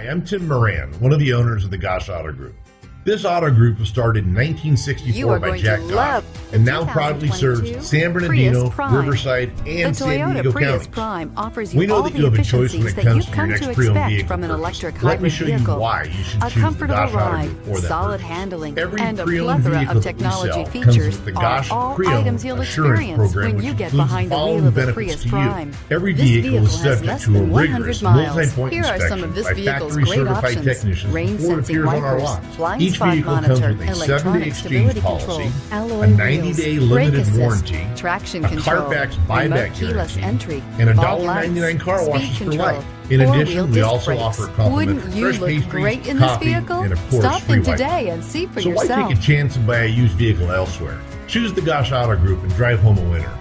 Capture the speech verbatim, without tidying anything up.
Hi, I'm Tim Moran, one of the owners of the Gosch Auto Group. This auto group was started in nineteen sixty-four by Jack Gosch and now proudly serves San Bernardino, Riverside, and San Diego Prius counties. Prime offers you We know all that the you have a choice when it efficiencies that comes you've to your come next to pre-owned expect vehicle from an purchase. electric Let me hybrid show vehicle. you why you should A choose the comfortable Gosch Auto ride, Group for that solid purchase. handling, Every and a pre-owned plethora vehicle of that we technology sell comes features with the are Gosch all Pre-Owned items you'll Assurance experience Program, when you which get includes behind the following wheel of the benefits Prius to you. Prime. Every This vehicle vehicle is has subject less to a than one rigorous hundred miles. multi-point Here are some inspection of this by vehicle's factory great certified options: technicians rain before it sensing appears on our wipers, lot. blind Each spot vehicle comes monitor, with a seven-day electronic exchange stability policy, control, alloy a ninety-day wheels, brake limited assist, warranty, traction a control, Carfax remote buyback keyless guarantee, entry, and a fog one dollar lights, ninety-nine car speed washes for control, life. In four-wheel addition, we disc also brakes. offer complimentary Wouldn't you fresh look pastries, great in this coffee, vehicle? and of course, Stop free in Wi-Fi. today and see for So why yourself. take a chance and buy a used vehicle elsewhere? Choose the Gosch Auto Group and drive home a winner.